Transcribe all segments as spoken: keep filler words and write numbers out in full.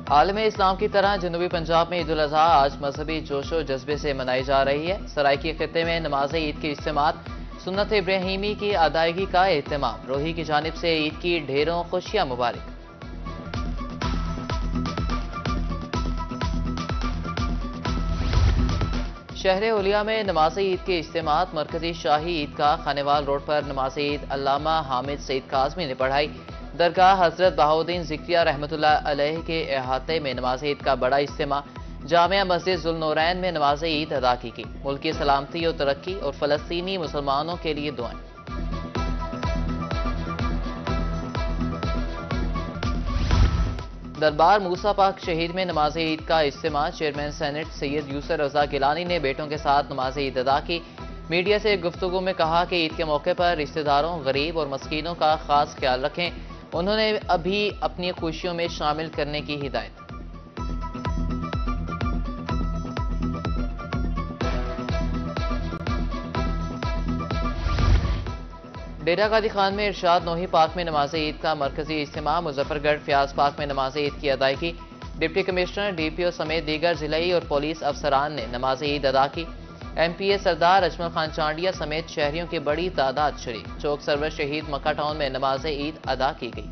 आलम इस्लाम की तरह जनूबी पंजाब में ईद उल अजहा आज मजहबी जोशो जज्बे से मनाई जा रही है। सराइकी खित्ते में नमाज ईद के इज्तिमात सुन्नत इब्राहिमी की अदायगी का एहतमाम। रोही की जानिब से ईद की ढेरों खुशियां मुबारक। शहर ओलिया में नमाज ईद के इज्तिमात। मरकजी शाही ईदगाह खानेवाल रोड पर नमाज ईद अल्लामा हामिद सईद काज़मी ने पढ़ाई। दरगाह हजरत बहाउद्दीन ज़िक्रिया रहमतुल्लाह अलैह के अहाते में नमाज ईद का बड़ा इज्तिमा। जामिया मस्जिद जुल नूरैन में नमाज ईद अदा की गई। मुल्क की सलामती और तरक्की और फ़लस्तीनी मुसलमानों के लिए दुआएं। दरबार मूसा पाक शहीद में नमाज ईद का इज्तिमा। चेयरमैन सेनेट सैयद यूसर रजा गिलानी ने बेटों के साथ नमाज ईद अदा की। मीडिया से गुफ्तगू में कहा कि ईद के मौके पर रिश्तेदारों, गरीब और मस्कीनों का खास ख्याल रखें। उन्होंने अभी अपनी खुशियों में शामिल करने की हिदायत। डेरा गाजी खान में इरशाद नोही पाक में नमाज ईद का मरकजी इज्तिमा। मुजफ्फरगढ़ फ्याज पाक में नमाज ईद की अदायगी। डिप्टी कमिश्नर, डीपीओ समेत दीगर जिलाई और पुलिस अफसरान ने नमाज ईद अदा की। एमपीए सरदार अजमल खान चांडिया समेत शहरियों की बड़ी तादाद शरीक। चौक सरवर शहीद मक्का टाउन में नमाज ईद अदा की गई।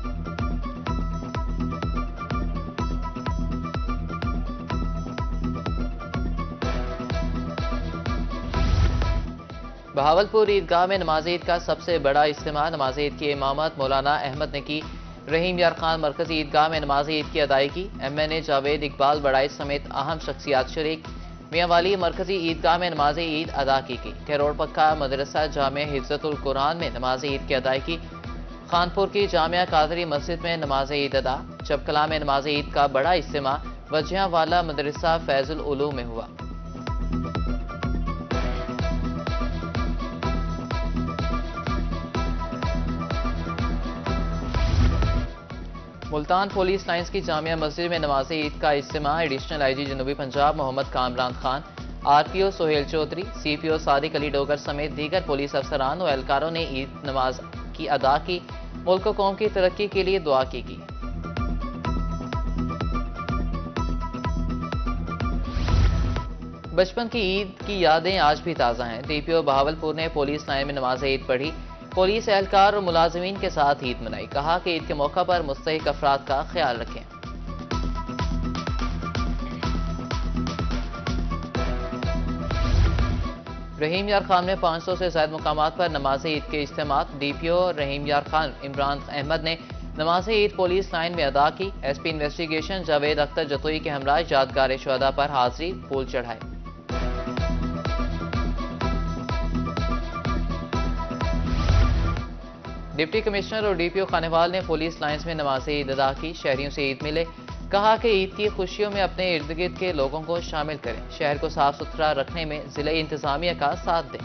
बहावलपुर ईदगाह में नमाज ईद का सबसे बड़ा इज्तिमा। नमाज ईद की इमामत मौलाना अहमद ने की। रहीम यार खान मरकजी ईदगाह में नमाज ईद की अदायगी। M N A Javed Iqbal Badaish समेत अहम शख्सियात शरीक। मियाँ वाली मरकजी ईदगाह में नमाज ईद अदा की गई। करोड़ पक्का मदरसा जामिया हिफ्ज़तुल कुरान में नमाज ईद की अदायगी। खानपुर की जामिया कादरी मस्जिद में नमाज ईद अदा। चपकला में नमाज ईद का बड़ा इज्तिमा। वजिया वाला मदरसा फैजुल उलूम में हुआ। मुल्तान पुलिस लाइंस की जामिया मस्जिद में नमाज ईद का इज्तिमा। एडिशनल आईजी जनूबी पंजाब मोहम्मद कामरान खान, आरपीओ सोहेल चौधरी, सीपीओ सादिक अली डोगर समेत दीगर पुलिस अफसरान और एहलकारों ने ईद नमाज की अदा की। मुल्क और कौम की तरक्की के लिए दुआ की गई। बचपन की ईद की यादें आज भी ताज़ा हैं। डीपीओ बहावलपुर ने पुलिस लाइन में नमाज ईद पढ़ी। पुलिस एहलकार और मुलाजिमीन के साथ ईद मनाई। कहा कि ईद के मौका पर मुस्तहिक अफराद का ख्याल रखें। रहीम यार खान में पाँच सौ से ज्यादा मुकामात पर नमाज ईद के इज्तिमात। डीपीओ रहीम यार खान इमरान अहमद ने नमाज ईद पुलिस लाइन में अदा की। एसपी इन्वेस्टिगेशन जावेद अख्तर जतोई के हमरा यादगार शुहदा पर हाजिरी फूल चढ़ाए। डिप्टी कमिश्नर और डीपीओ खानेवाल ने पुलिस लाइंस में नमाज ईद अदा की। शहरियों से ईद मिले। कहा कि ईद की खुशियों में अपने इर्द गिर्द के लोगों को शामिल करें। शहर को साफ सुथरा रखने में जिला इंतजामिया का साथ दें।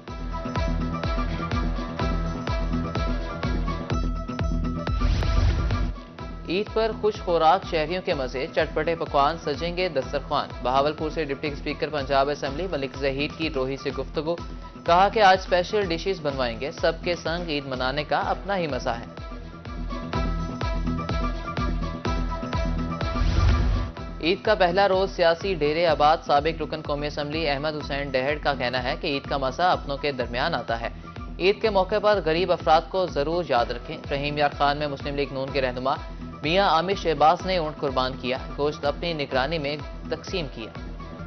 ईद पर खुश खुराक शहरियों के मजे। चटपटे पकवान सजेंगे दस्तरखान। बहावलपुर से deputy speaker Punjab assembly Malik Zaheer की रोही से गुफ्तगू। कहा कि आज स्पेशल डिशेस बनवाएंगे। सबके संग ईद मनाने का अपना ही मजा है। ईद का पहला रोज सियासी डेरे आबाद। साबिक रुकन कौमी असेंबली अहमद हुसैन डहड़ का कहना है कि ईद का मजा अपनों के दरमियान आता है। ईद के मौके पर गरीब अफराद को जरूर याद रखें। रहीम यार खान में मुस्लिम लीग नून के रहनुमा मियाँ आमिर शहबाज ने ऊंट कुर्बान किया। गोश्त अपनी निगरानी में तकसीम किया।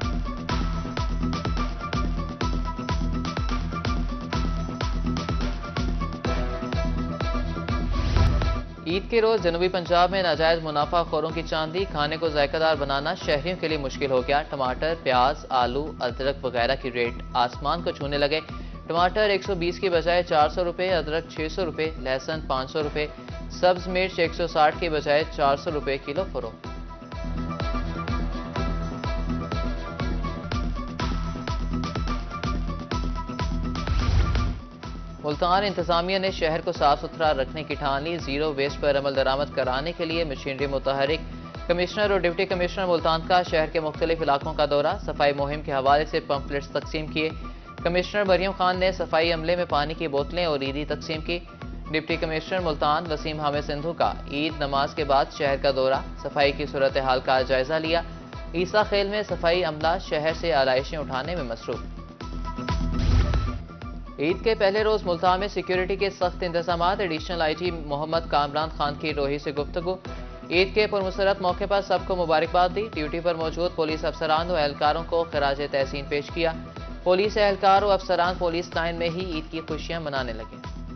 ईद के रोज जनूबी पंजाब में नाजायज मुनाफा खोरों की चांदी। खाने को जायकादार बनाना शहरियों के लिए मुश्किल हो गया। टमाटर, प्याज, आलू, अदरक वगैरह की रेट आसमान को छूने लगे। टमाटर एक सौ बीस की बजाय चार सौ रुपये, अदरक छह सौ रुपये, लहसुन पाँच सौ रुपये, सब्ज मिर्च एक सौ साठ की बजाय चार सौ रुपये किलो फरोख्त। मुल्तान इंतजामिया ने शहर को साफ सुथरा रखने की ठान ली। जीरो वेस्ट पर अमल दरामद कराने के लिए मशीनरी मुतहरिक। कमिश्नर और डिप्टी कमिश्नर मुल्तान का शहर के मुख्तलिफ इलाकों का दौरा। सफाई मुहिम के हवाले से पंपलेट्स तकसीम किए। कमिश्नर मरियम खान ने सफाई अमले में पानी की बोतलें और ईदी तकसीम की। डिप्टी कमिश्नर मुल्तान वसीम हामिद सिंधु का ईद नमाज के बाद शहर का दौरा, सफाई की सूरत हाल का जायजा लिया। ईसा खेल में सफाई अमला शहर से आलाइशें उठाने में मसरूफ। ईद के पहले रोज मुल्तान में सिक्योरिटी के सख्त इंतजाम। Additional I G Mohammad Kamran Khan की रोही से गुफ्तगू। ईद के पुरमसरत मौके पर सबको मुबारकबाद दी। ड्यूटी पर मौजूद पुलिस अफसरान व एहलकारों को खराज तहसीन पेश किया। पुलिस एहलकार व अफसरान पुलिस लाइन में ही ईद की खुशियां मनाने लगे।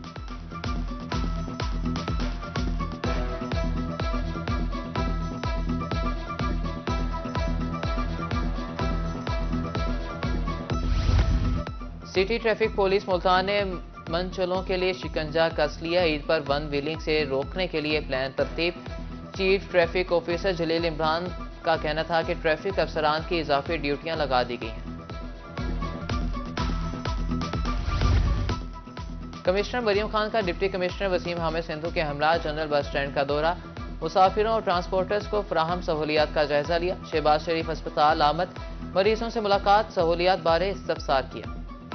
सिटी ट्रैफिक पुलिस मुल्तान ने मनचलों के लिए शिकंजा कस लिया। ईद पर वन व्हीलिंग से रोकने के लिए प्लान तरतीब। Chief traffic officer Jalil Imran का कहना था कि ट्रैफिक अफसरान की इजाफी ड्यूटियां लगा दी गई हैं। कमिश्नर मरियम खान का डिप्टी कमिश्नर वसीम हामिद सिंधु के हमरा जनरल बस स्टैंड का दौरा, मुसाफिरों और ट्रांसपोर्टर्स को फराहम सहूलियात का जायजा लिया। शहबाज शरीफ अस्पताल आमद, मरीजों से मुलाकात, सहूलियात बारे इस्तफसार किया।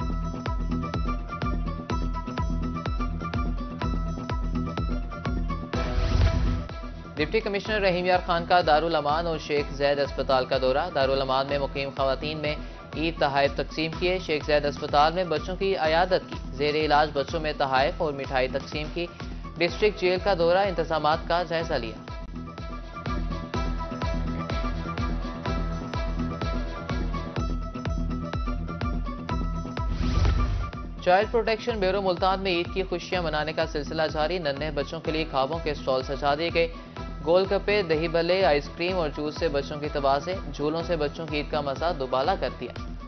डिप्टी कमिश्नर रहीम यार खान का दारुल अमान और शेख जैद अस्पताल का दौरा, दारुल अमान में मुकीम खवातीन में ईद तहाइफ तकसीम किए। शेख जैद अस्पताल में बच्चों की अयादत की, जेर इलाज बच्चों में तहाइफ और मिठाई तकसीम की। डिस्ट्रिक्ट जेल का दौरा, इंतजामात का जायजा लिया। चाइल्ड प्रोटेक्शन ब्यूरो मुल्तान में ईद की खुशियां मनाने का सिलसिला जारी। नन्हे बच्चों के लिए खाबों के स्टॉल सजा दिए गए। गोलगप्पे, दही भल्ले, आइसक्रीम और जूस से बच्चों की तवाज़े, झूलों से बच्चों की ईद का मजा दुबाला कर दिया।